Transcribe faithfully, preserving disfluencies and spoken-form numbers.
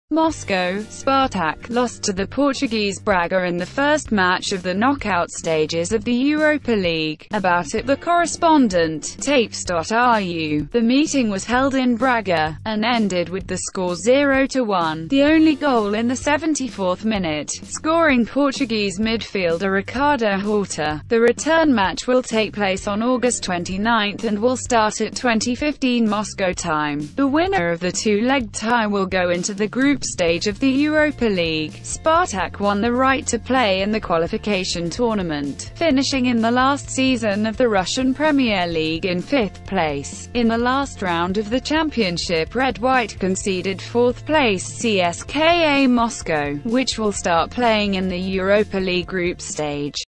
Moscow, Spartak lost to the Portuguese Braga in the first match of the knockout stages of the Europa League. About it, the correspondent, tapes dot r u. The meeting was held in Braga, and ended with the score zero to one, the only goal in the seventy-fourth minute, scoring Portuguese midfielder Ricardo Horta. The return match will take place on August twenty-ninth and will start at twenty fifteen Moscow time. The winner of the two-leg tie will go into the group stage of the Europa League. Spartak won the right to play in the qualification tournament, finishing in the last season of the Russian Premier League in fifth place. In the last round of the championship, Red-White conceded fourth place C S K A Moscow, which will start playing in the Europa League group stage.